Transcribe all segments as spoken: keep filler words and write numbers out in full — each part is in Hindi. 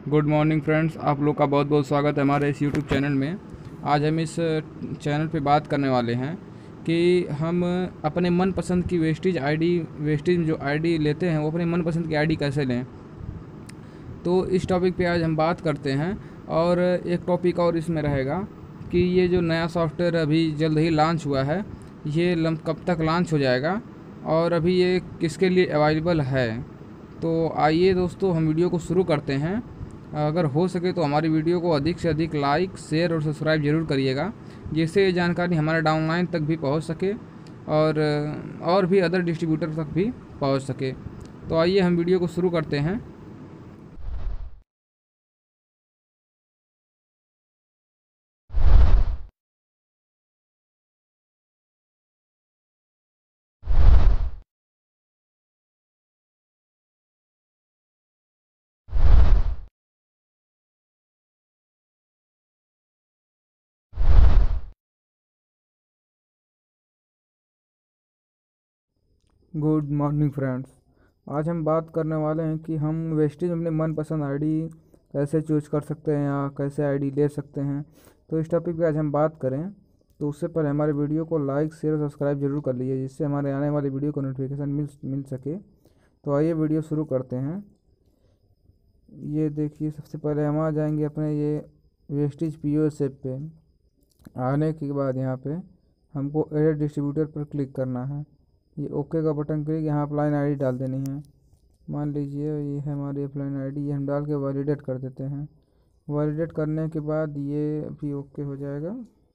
गुड मॉर्निंग फ्रेंड्स, आप लोग का बहुत बहुत स्वागत है हमारे इस यूट्यूब चैनल में। आज हम इस चैनल पे बात करने वाले हैं कि हम अपने मनपसंद की वेस्टेज आईडी वेस्टेज जो आईडी लेते हैं वो अपने मनपसंद की आईडी कैसे लें। तो इस टॉपिक पे आज हम बात करते हैं। और एक टॉपिक और इसमें रहेगा कि ये जो नया सॉफ्टवेयर अभी जल्द ही लॉन्च हुआ है, ये लम कब तक लॉन्च हो जाएगा और अभी ये किसके लिए अवेलेबल है। तो आइए दोस्तों, हम वीडियो को शुरू करते हैं। अगर हो सके तो हमारी वीडियो को अधिक से अधिक लाइक, शेयर और सब्सक्राइब ज़रूर करिएगा, जिससे ये जानकारी हमारे डाउनलाइन तक भी पहुंच सके और और भी अदर डिस्ट्रीब्यूटर तक भी पहुंच सके। तो आइए हम वीडियो को शुरू करते हैं। गुड मॉर्निंग फ्रेंड्स, आज हम बात करने वाले हैं कि हम वेस्टेज अपने मनपसंद आईडी कैसे चूज कर सकते हैं या कैसे आईडी ले सकते हैं। तो इस टॉपिक पे आज हम बात करें, तो उससे पहले हमारे वीडियो को लाइक, शेयर और सब्सक्राइब जरूर कर लीजिए, जिससे हमारे आने वाली वीडियो को नोटिफिकेशन मिल मिल सके। तो आइए वीडियो शुरू करते हैं। ये देखिए, सबसे पहले हम आ जाएंगे अपने ये Vestige P O S app पे। आने के बाद यहाँ पे हमको एडिट डिस्ट्रीब्यूटर पर क्लिक करना है। ये ओके का बटन क्लिक, यहाँ अपलाइन आईडी डाल देनी है। मान लीजिए ये है हमारी अपलाइन आईडी, ये हम डाल के वैलिडेट कर देते हैं। वैलिडेट करने के बाद ये अभी ओके हो जाएगा।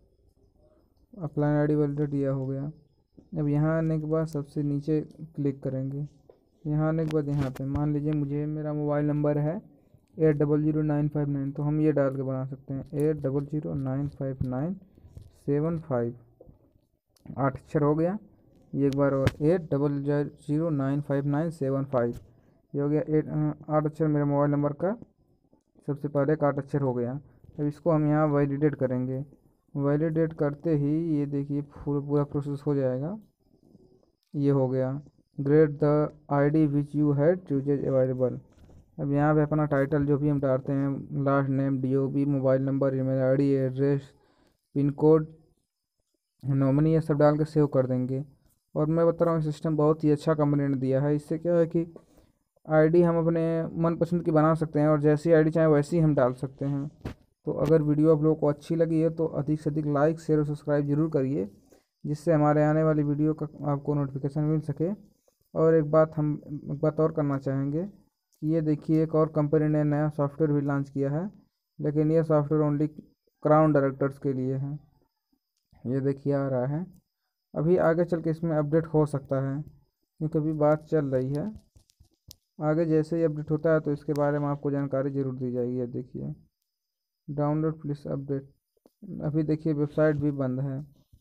अपलाइन आईडी वैलिडेट यह हो गया। अब यहाँ आने के बाद सबसे नीचे क्लिक करेंगे। यहाँ आने के बाद यहाँ पे मान लीजिए मुझे मेरा मोबाइल नंबर है eight double zero nine five nine, तो हम ये डाल के बना सकते हैं eight double zero nine five nine seven five. आठ अक्षर हो गया। ये एक बार और eight double zero nine five nine seven five, ये हो गया एट आठ अक्षर मेरे मोबाइल नंबर का सबसे पहले का आठ अक्षर हो गया। अब इसको हम यहाँ वैलिडेट करेंगे। वैलिडेट करते ही ये देखिए पूरा पूरा प्रोसेस हो जाएगा। ये हो गया great the ID which you had chooses available. अब यहाँ पे अपना टाइटल जो भी हम डालते हैं, last name, D O B, mobile number, email ID, address, pin code, nominee, ये सब डाल के सेव कर देंगे। और मैं बता रहा हूँ सिस्टम बहुत ही अच्छा कंपनी ने दिया है। इससे क्या है कि आईडी हम अपने मनपसंद की बना सकते हैं और जैसी आईडी चाहें वैसी हम डाल सकते हैं। तो अगर वीडियो आप लोगों को अच्छी लगी है तो अधिक से अधिक लाइक, शेयर और सब्सक्राइब जरूर करिए, जिससे हमारे आने वाली वीडियो का आपको नोटिफिकेशन मिल सके। और एक बात हम एक बात और करना चाहेंगे कि ये देखिए एक और कंपनी ने नया सॉफ्टवेयर भी लॉन्च किया है, लेकिन ये सॉफ्टवेयर ओनली क्राउन डायरेक्टर्स के लिए है। ये देखिए आ रहा है। अभी आगे चल के इसमें अपडेट हो सकता है, क्योंकि अभी बात चल रही है। आगे जैसे ही अपडेट होता है तो इसके बारे में आपको जानकारी ज़रूर दी जाएगी। ये देखिए डाउनलोड प्लीज अपडेट। अभी देखिए वेबसाइट भी बंद है,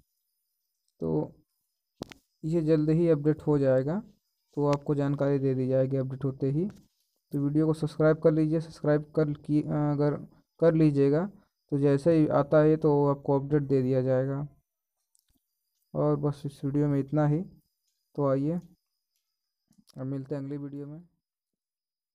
तो ये जल्द ही अपडेट हो जाएगा, तो आपको जानकारी दे दी जाएगी अपडेट होते ही। तो वीडियो को सब्सक्राइब कर लीजिए। सब्सक्राइब कर की अगर कर लीजिएगा तो जैसे ही आता है तो आपको अपडेट दे दिया जाएगा। और बस इस वीडियो में इतना ही। तो आइए अब मिलते हैं अगली वीडियो में।